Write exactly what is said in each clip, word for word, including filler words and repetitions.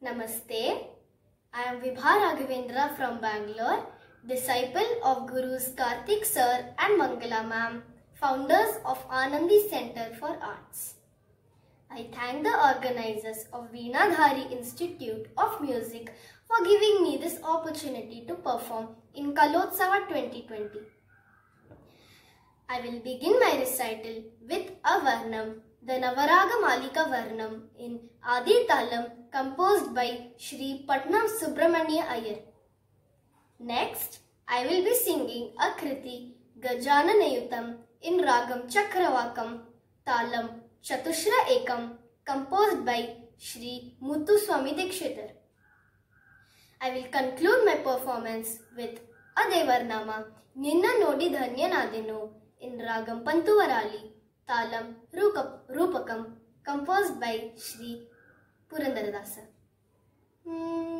Namaste. I am Vibha Raghavendra from Bangalore, disciple of Gurus Karthik Sir and Mangala Ma'am, founders of Anandi Center for Arts. I thank the organizers of Veenadhari Institute of Music for giving me this opportunity to perform in Kalotsava twenty twenty. I will begin my recital with a Varnam, the Navaraga Malika Varnam in Adi Talam, composed by Shri Patnam Subramanya Iyer. Next, I will be singing a Kriti Gajananayutam in Ragam Chakravakam, Talam Chatushra Ekam, composed by Shri Muthuswami Dikshitar. I will conclude my performance with a Devarnama, Ninna Nodi Dhanyanadino, in Ragam Pantuvarali, Talam Rupakam, composed by Shri Purandaradasa. Hmm.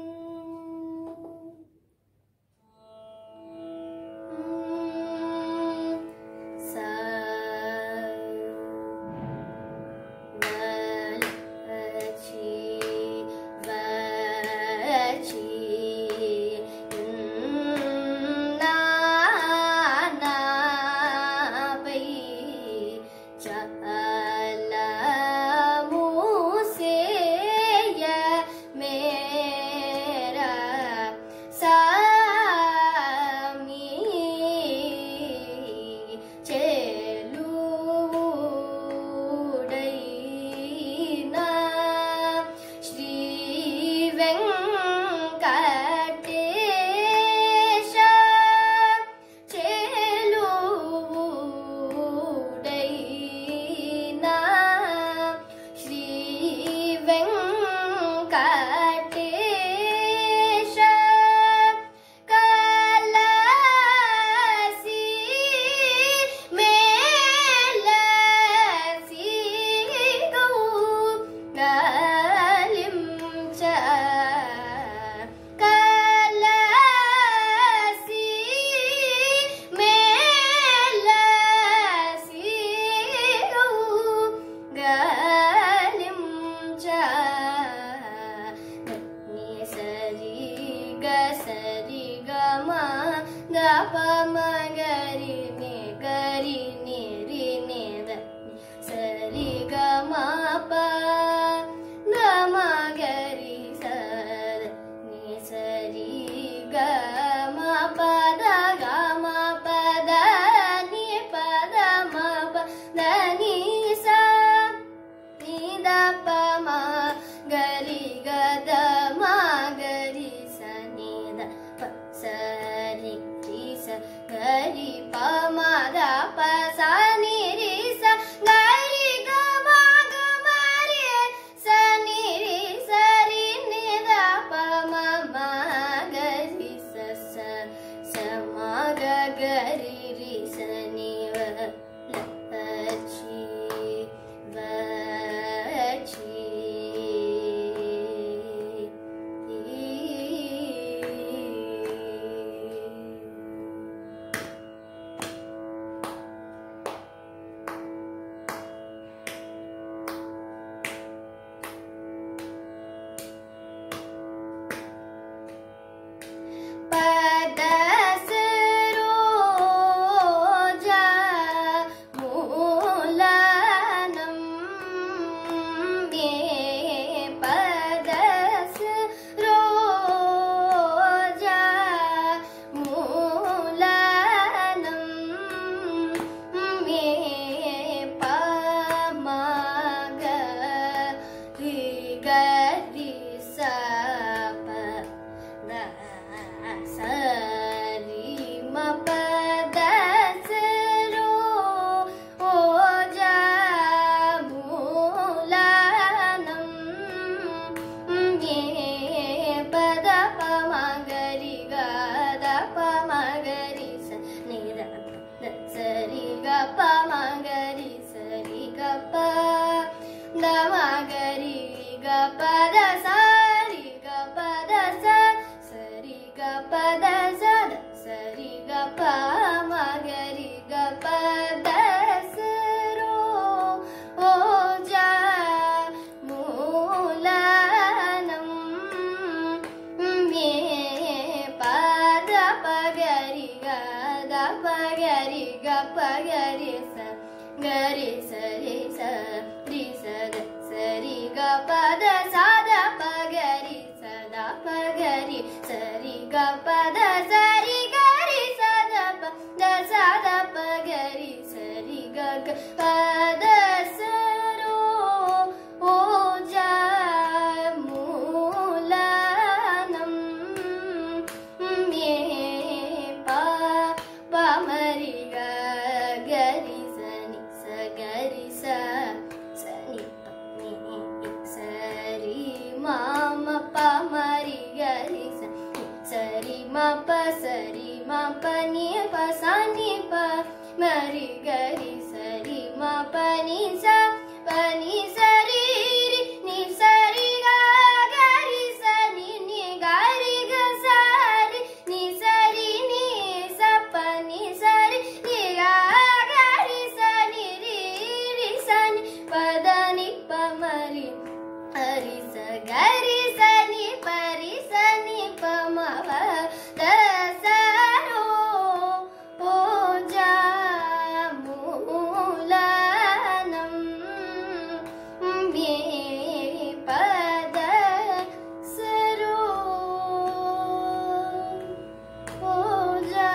गरि सरि सरि सद सरि ग पद साद पगरि सदा पगरि सरि ग पद सरि गरि सद पद साद पगरि सरि ग पद सरो ओजामूलनं मे पा पामरि ग गरि सनि स गरि स सनि पनि सरि माम पामरि गरि सनि सरि मा प सरि मा पनि प सनि प मरि गरि सरि मा पनि स पनि सरि नि सरि ग गरि सनि नि गरि ग सरि नि सरि नि स पनि सरि नि ग गरि सनि रि रि सनि पद नि प मरि हरि स गरि सनि परि सनि प म प द सरो ओजामूलनं मे पद सरो ओजा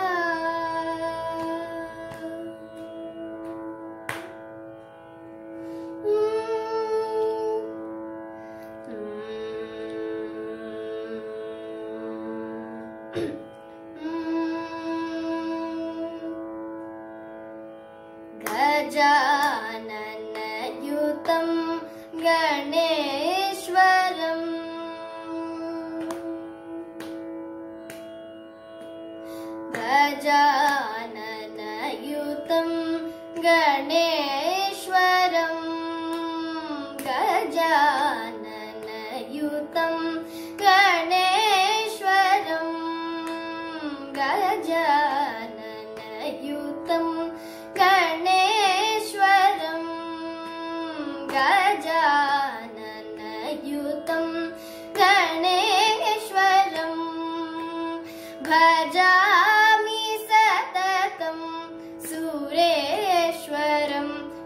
गजाननयुतं गणेश्वरम् गजाननयुतं गणेश्वरं गजाननयुतं गणेश्वरं गजाननयुतं गणेश्वरं गजाननयुतं गणेश्वरं भजामि सततं सुरेश्वरं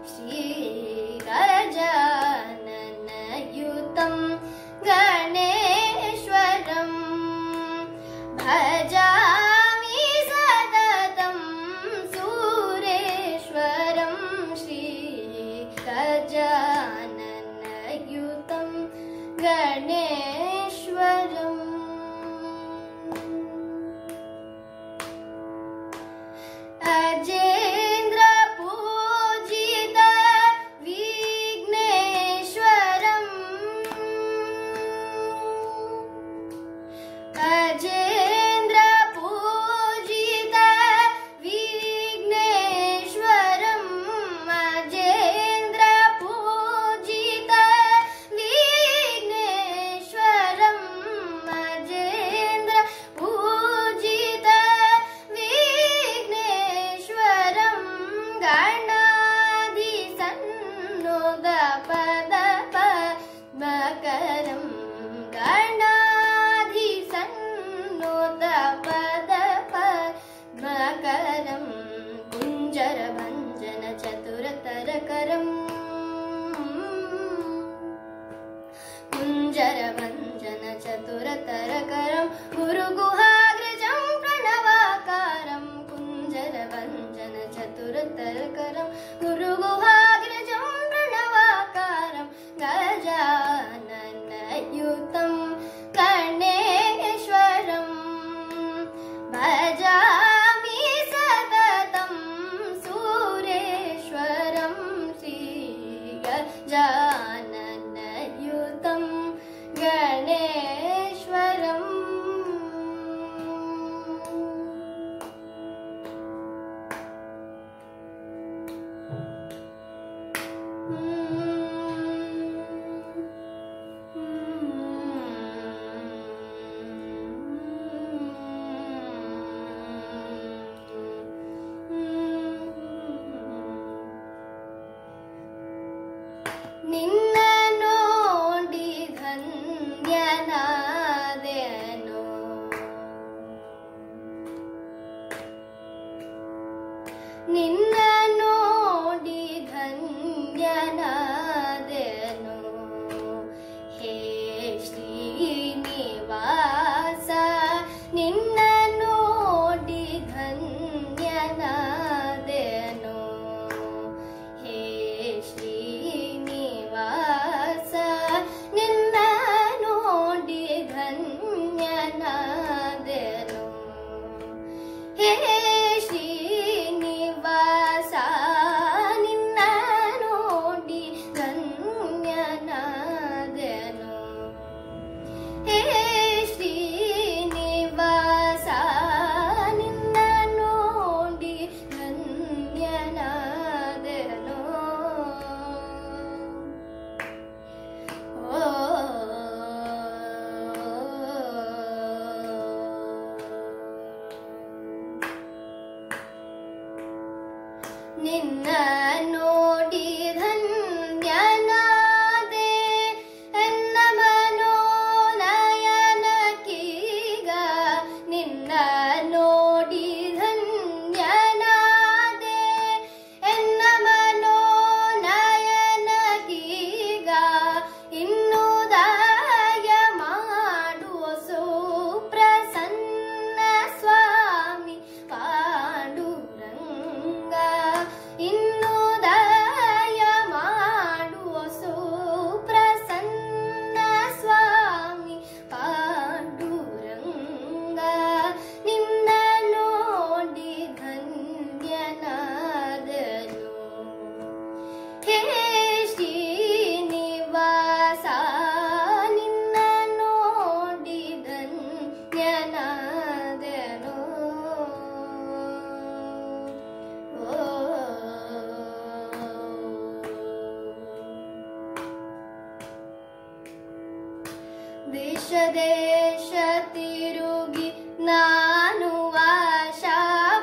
ದೇಶ ತಿರುಗಿ ನಾನು ಆಶಾ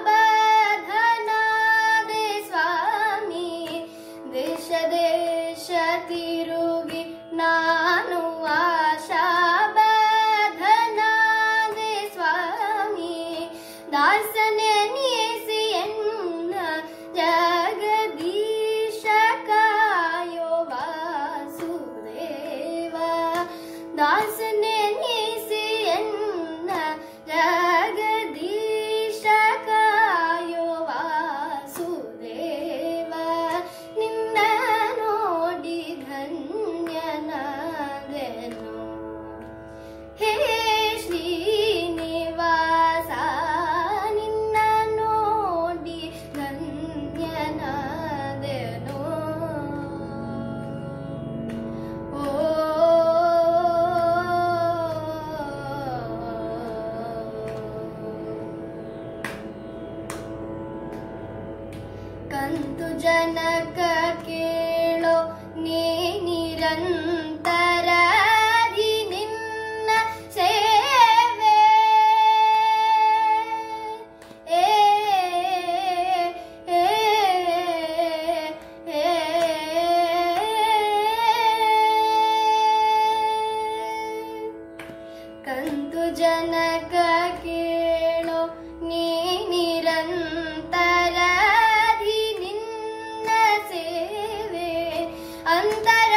ಬದ್ಧನಾದೆ ಸ್ವಾಮಿ. ದೇಶ ದೇಶ ತಿರುಗಿ ನಾನು ಆಶಾ ಬದ್ಧನಾದೆ ಸ್ವಾಮಿ. ದಾಸನೆನಿಸಿ ಎನ್ನ ಜಗದೀಶ ಕಾಯೋ ವಾಸುದೇವ. ದಾಸನೆನಿಸಿ ಎನ್ನ ಜಗದೀಶ ಕಾಯೋ ವಾಸುದೇವ. ನಿನ್ನ ನೋಡಿ ಧನ್ಯನಾದೆನು ಹೇ ಶ್ರೀನಿವಾಸ. ನಿನ್ನ ನೋಡಿ ಧನ್ಯನಾದೆನು. ಓ ಕಂತು ಜನಕ ಕೇಳೋ ನೀ ನಿರಂತರದಿ ನಿನ್ನ ಸೇವೆ. ಏ ಏ ಏ ಕಂತು ಜನಕ ಕೇಳೋ ನೀ ನಿರಂತರ ಸೇವೆ. ಅಂತರ